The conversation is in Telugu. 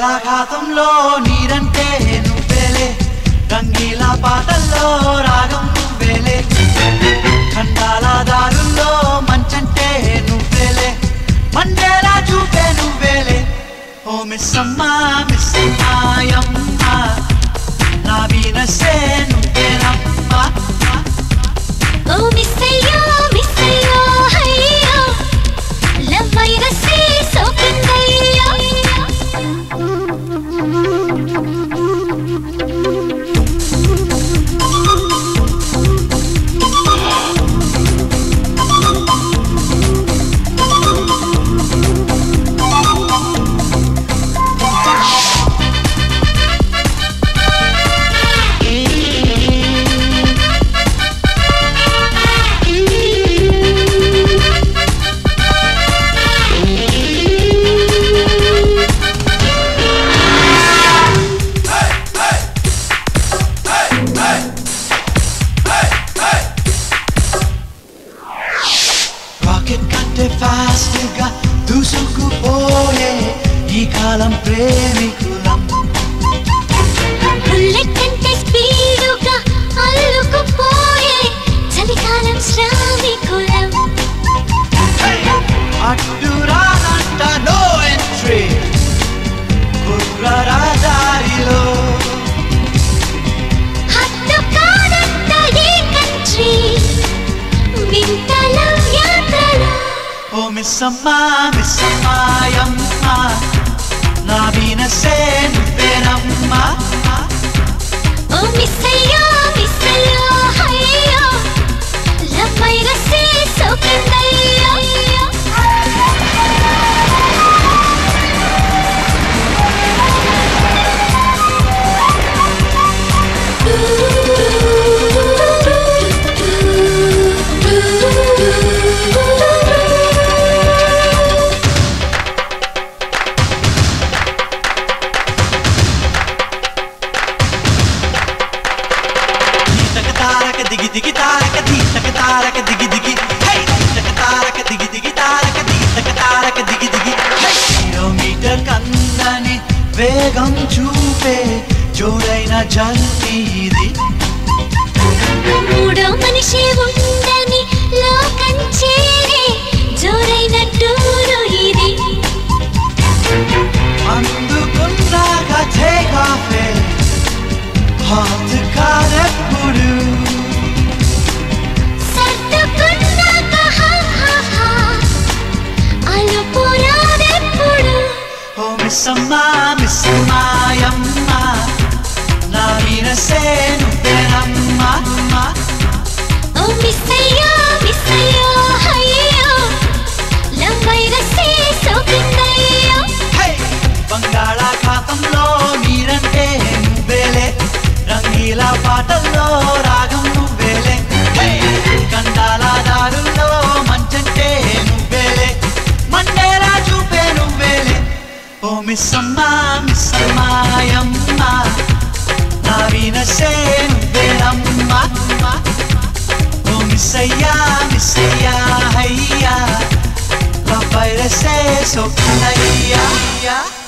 బంగాళాఖాతంలో నీరంటే నువ్వేలే, రంగీలా పాటల్లో రాగం నువ్వేలే, ఖండాల దారుల్లో మంచంటే నువ్వేలే, మండేలా చూపే నువ్వేలే. ఓ మిస్సమ్మా మిస్సమ్మాయమ్మ, నా వీనసే నువ్వేనమ్మా. ఓ మిస్సయ్యో మిస్సయ్యో హయ్యో, లవ్ వైరసే సోకిందయ్యో. ఫాస్ట్గా దూసుకుపోయే ఈ కాలం ప్రేమికులం, బుల్లెట్ కంటే స్పీడుగా అల్లుకుపోయే చలికాలం శ్రామికులం. అడ్డురానంట నో ఎంట్రీ కుర్రరా దారిలో, హద్దు కాదంట ఏ కంట్రీ వింతల యాత్రలో. ఓ మిస్సమ్మా మిస్సమ్మాయమ్మ, నా వీనసే నువ్వేనమ్మా. ఓ మిస్సయ్యో మిస్సయ్యో హయ్యో, లవ్ వైరసే సోకిందయ్యో. దిగి దిగి తారక దీతక తారక దిగి దిగి, హై దీతక తారక దిగి దిగి తారక దీతక తారక దిగి దిగి. కిలోమీటర్ కందని వేగం చూపే జోడైన జల్ది ఇది, మూడో మనిషి ఉండని లోకం చేరే జోరైన టూరు ఇది. అందుకున్నాక టేక్ ఆఫ్ హాట్ కాదెప్పుడు, సర్దుకున్నాక హా హా హా అలుపు రాదెప్పుడు. ఓ మిస్సమ్మా మిస్సమ్మాయమ్మ, నా వీనసే నువ్వేనమ్మా. ఓ మిస్సయ్యో మిస్సయ్యో హయ్యో, లవ్ వైరసే సోకిందయ్యో. బంగాళాఖాతంలో నీరంటే నువ్వేలే, రంగీలా పాటల్లో రాగం నువ్వేలే, ఖండాల దారుల్లో మంచంటే నువ్వేలే, మండేలా చూపే నువ్వేలే. ఓ మిస్సమ్మా మిస్సమ్మాయమ్మ, నా వీనసే నువ్వేనమ్మా. ఓ మిస్సయ్యా మిస్సయ్యా హయ్యా, లవ్ వైరసే సోకిందయ్యా.